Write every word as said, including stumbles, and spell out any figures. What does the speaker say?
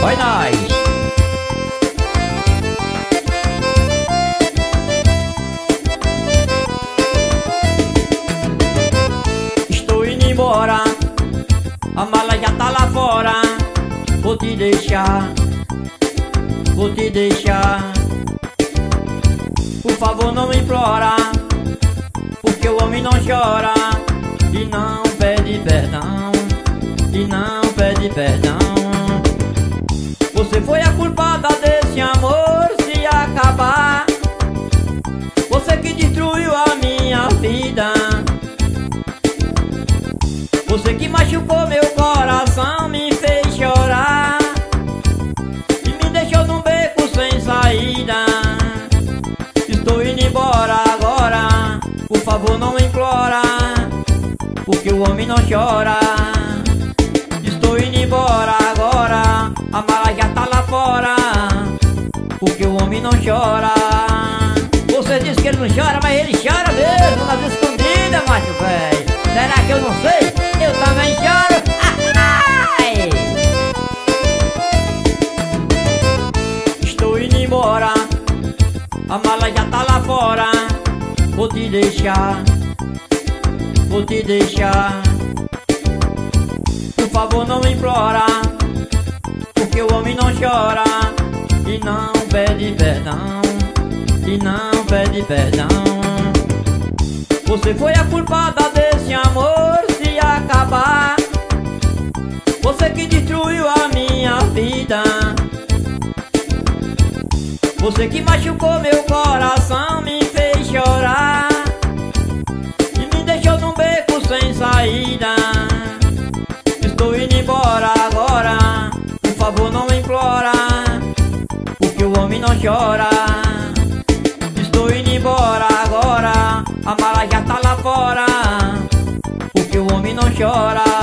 Vai nós! Estou indo embora, a mala já tá lá fora. Vou te deixar, vou te deixar. Por favor não me implora, porque o homem não chora e não pede perdão, e não pede perdão. Você foi a culpada desse amor se acabar. Você que destruiu a minha vida. Você que machucou meu coração, me fez chorar e me deixou num beco sem saída. Estou indo embora agora, por favor não implora, porque o homem não chora. Estou indo embora agora, a mala já tá lá fora, porque o homem não chora. Você diz que ele não chora, mas ele chora mesmo, nas escondidas, macho velho. Será que eu não sei? Eu também choro. Ai! Estou indo embora, a mala já tá lá fora. Vou te deixar, vou te deixar. Por favor não implora, porque o homem não chora e não pede perdão, e não pede perdão. Você foi a culpada desse amor se acabar. Você que destruiu a minha vida. Você que machucou meu coração, me fez chorar e me deixou num beco sem saída. Estou indo embora agora, por favor não implora, porque o homem não chora. Estou indo embora agora, a mala já tá lá fora, porque o homem não chora.